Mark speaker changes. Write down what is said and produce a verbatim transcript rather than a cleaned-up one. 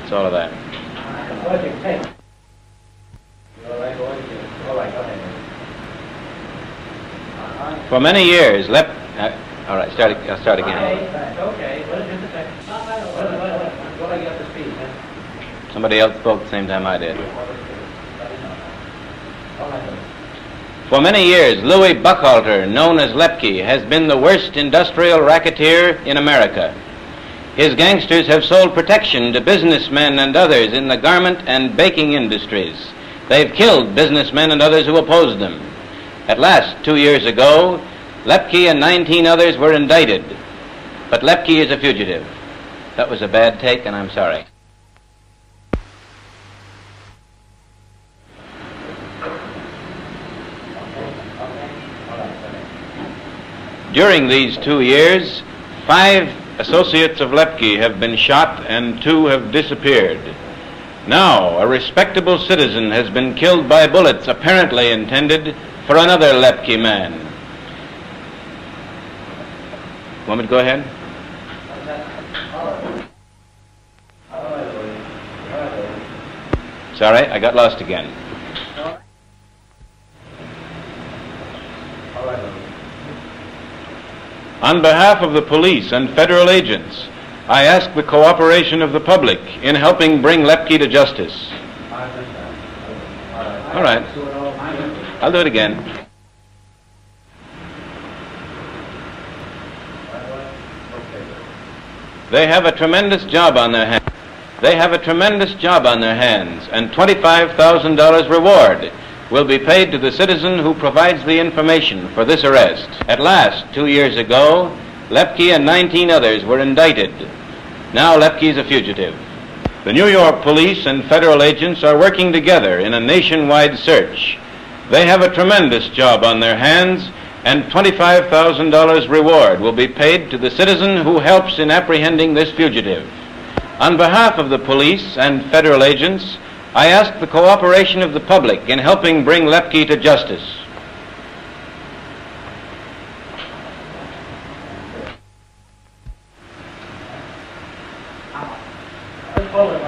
Speaker 1: That's all of that.
Speaker 2: What do you think? All right, go ahead.
Speaker 1: For many years, Lep... Uh, all right, start, I'll start again.
Speaker 2: Okay, okay. Well, just a second. Well, well, well, well, I get up to speed, man.
Speaker 1: Somebody else spoke at the same time I did. For many years, Louis Buchalter, known as Lepke, has been the worst industrial racketeer in America. His gangsters have sold protection to businessmen and others in the garment and baking industries. They've killed businessmen and others who opposed them. At last, two years ago, Lepke and nineteen others were indicted. But Lepke is a fugitive. That was a bad take, and I'm sorry. During these two years, five associates of Lepke have been shot and two have disappeared. Now, a respectable citizen has been killed by bullets apparently intended for another Lepke man. Want me to go ahead? Sorry, I got lost again. On behalf of the police and federal agents, I ask the cooperation of the public in helping bring Lepke to justice. All right. I'll do it again. They have a tremendous job on their hands. They have a tremendous job on their hands, and twenty-five thousand dollars reward will be paid to the citizen who provides the information for this arrest. At last, two years ago, Lepke and nineteen others were indicted. Now Lepke is a fugitive. The New York police and federal agents are working together in a nationwide search. They have a tremendous job on their hands, and twenty-five thousand dollars reward will be paid to the citizen who helps in apprehending this fugitive. On behalf of the police and federal agents, I ask the cooperation of the public in helping bring Lepke to justice.
Speaker 2: Hold it.